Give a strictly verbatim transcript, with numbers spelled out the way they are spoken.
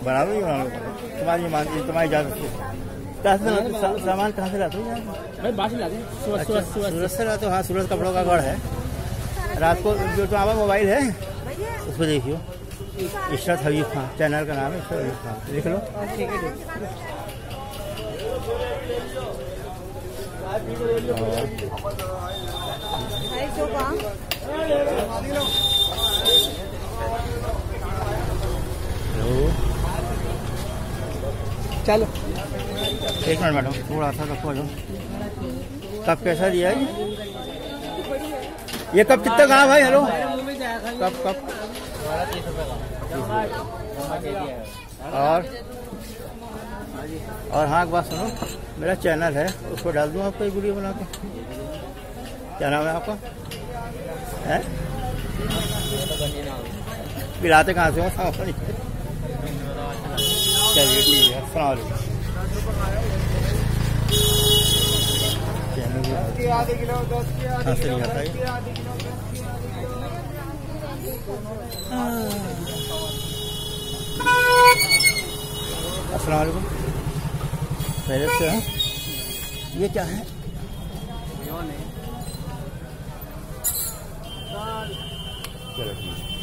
बना लो, बना लो, तुम्हारी मान तुम्हारी इजाजत से। कहाँ से लाते हो सामान, कहाँ से लाते हो यार? भाई बाहर से लाते हैं, सूरत सूरत सूरत से लाते हो? हाँ, सूरत कपड़ों का गढ़ है। रात को जो तुम्हारा मोबाइल है उस पर देखियो, इशरत हबीब खान चैनल का नाम है, इशरत हबीब खान लिख लो। ठीक है। चलो एक मिनट मैडम, थोड़ा सा रखो जो। कब कैसा दिया है ये? कब कितना कहा भाई? हेलो, कब कब? और और हाँ, एक बात सुनो, मेरा चैनल है, उसको डाल दूँ आपको एक वीडियो बना के। क्या नाम है आपका? है पिलाते कहाँ से हो? चलिए ठीक है, अस्सलाम आधे किलो दस की हाँ सही आता है। अस्सलाम वालेकुम, खैरियत से हैं? ये क्या है? चलो ठीक है।